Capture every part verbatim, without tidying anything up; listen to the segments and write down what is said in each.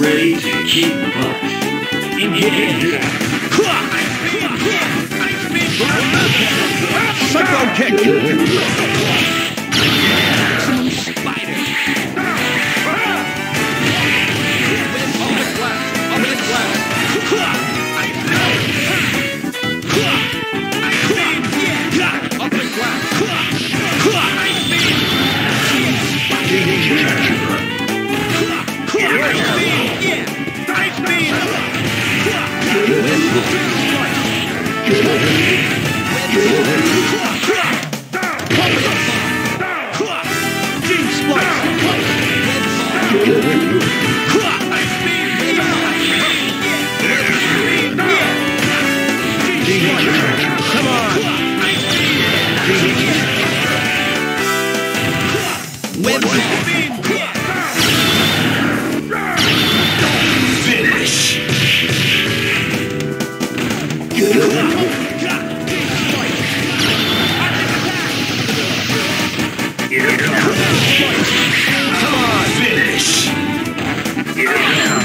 ready to kick butt. Engage. Cyclone kick. Spider. Come on! Web Finish. Here it comes. Come on! Finish. Here it comes.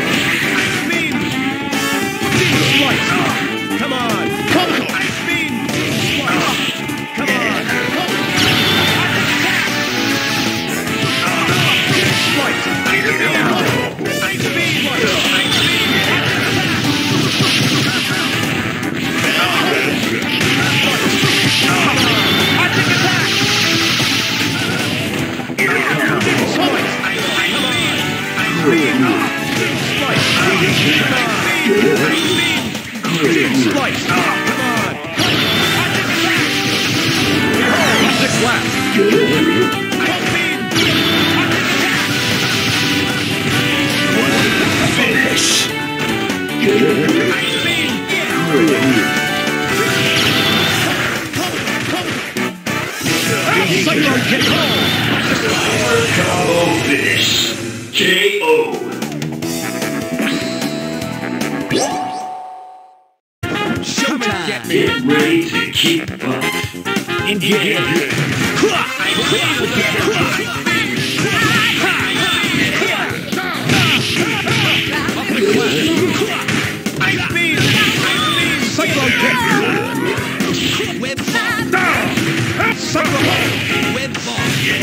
Come on! Come on! Come on! Slice! Come on! Six laps! Finish. Cyclone kick home! Combo finish. K O. Showtime! Get me! Get ready to kick butt. Engage. Cyclone kick! Web ball. Cyclone ball! Web ball.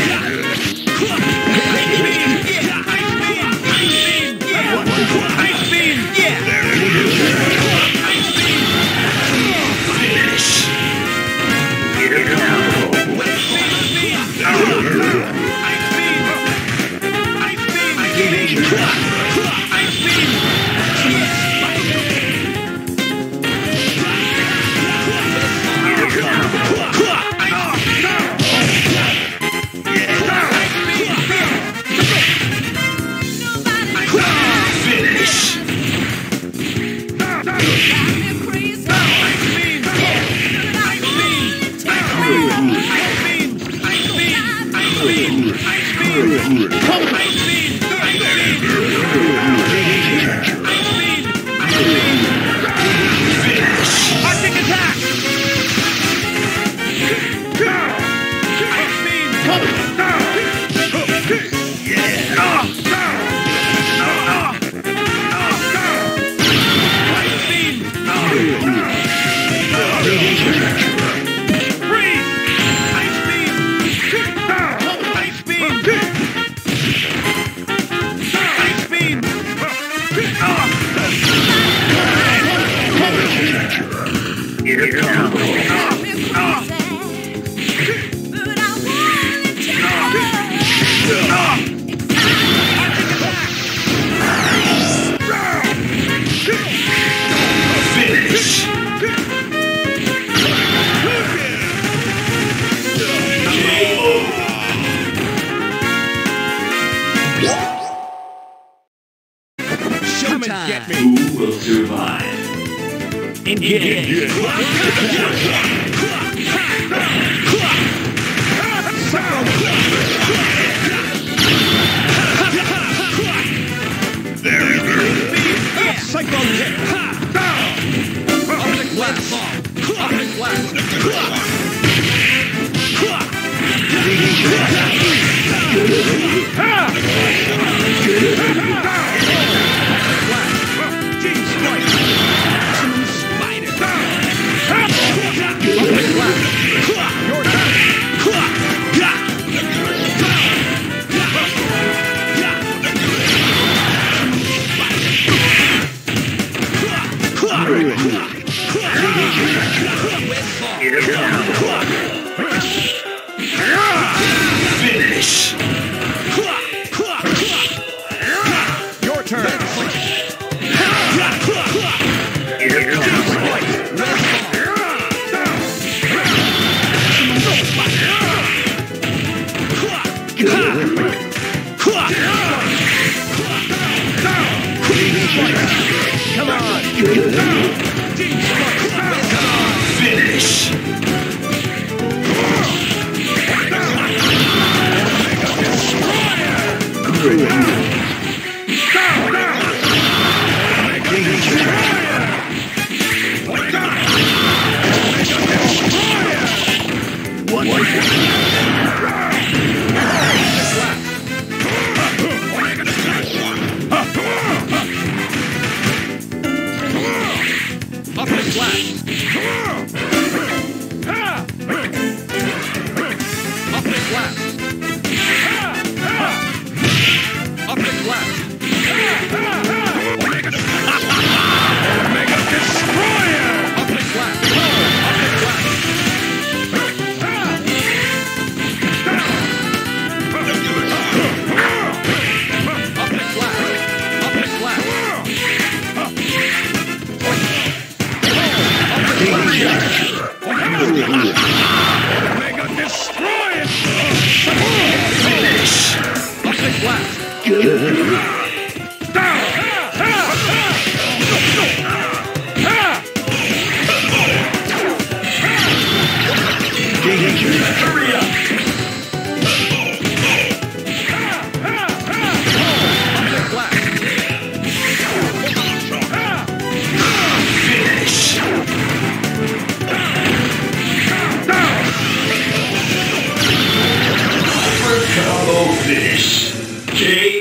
Finish. Here it comes. Finish. Arctic attack! Here it comes. Finish. K O. Showtime! Get me! Who will survive? Engage. Very good! Cyclone kick! Web ball. Web ball. Ha! Up and flat. Up and flat. Up and flat. Omega Destroyer! Up and flat. Up and flat. Up and flat. Up and flat. Omega Destroyer! Finish. Up and flat. Down! Hurry up! Up and flat. Finish! Upper combo finish. K O.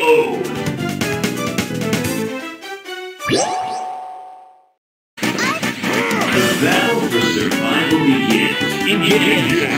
The battle for survival begins. Engage!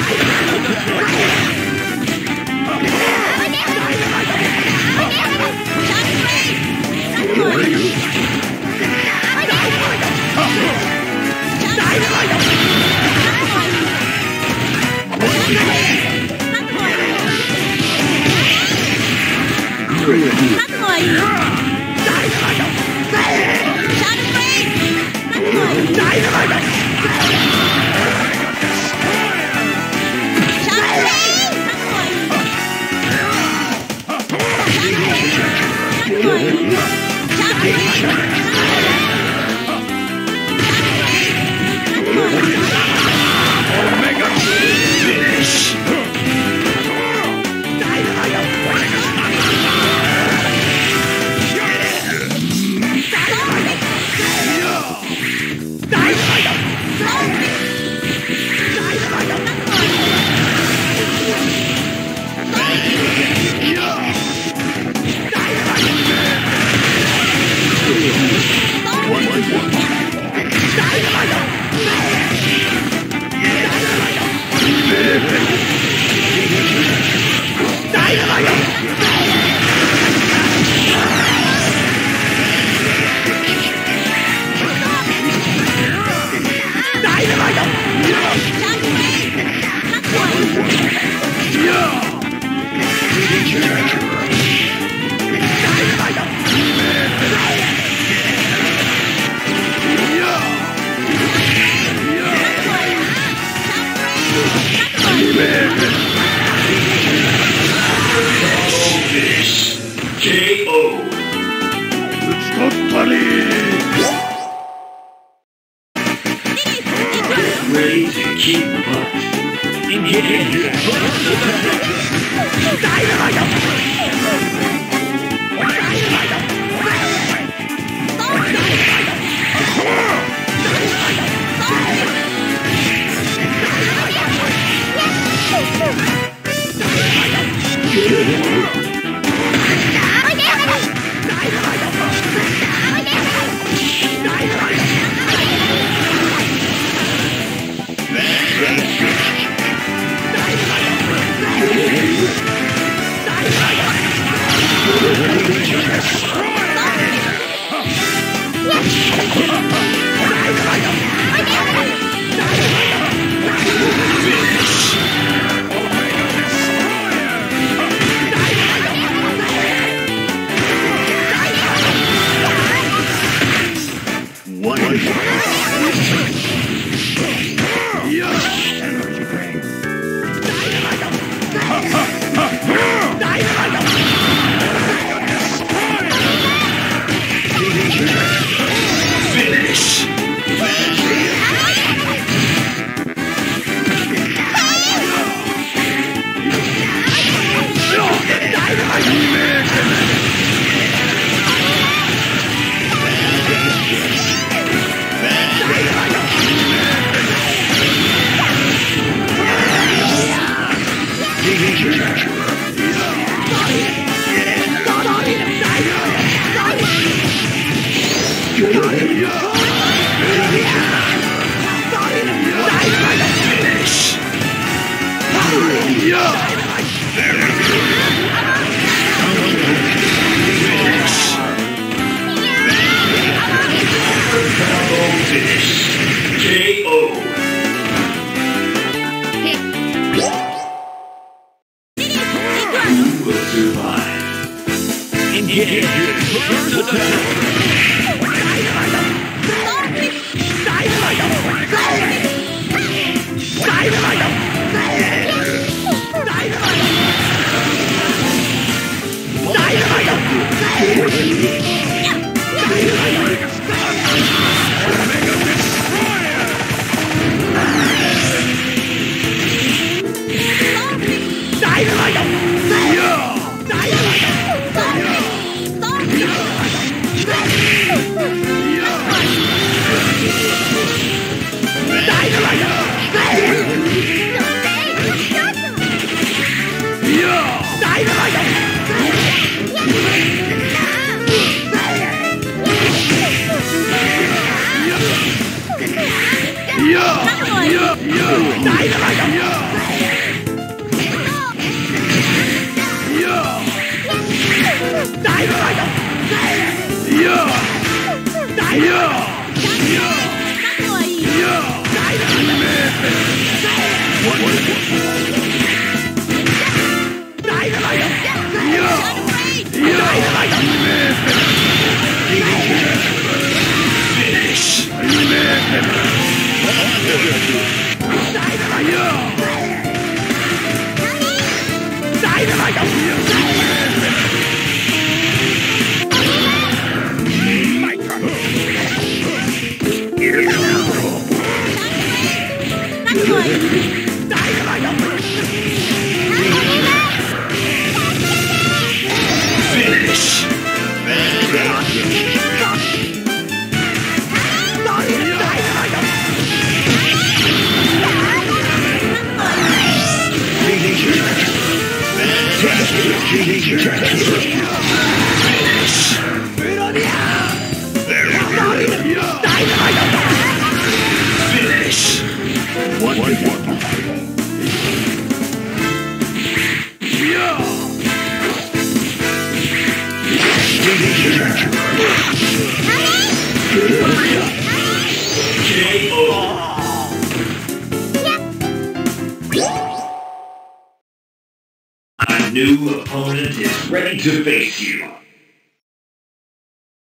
Omega Finish! Finish! K O. Let's go, buddy! Get ready to keep up. Engage! K O. Who will survive? Engage. First attack. A new opponent is ready to face you.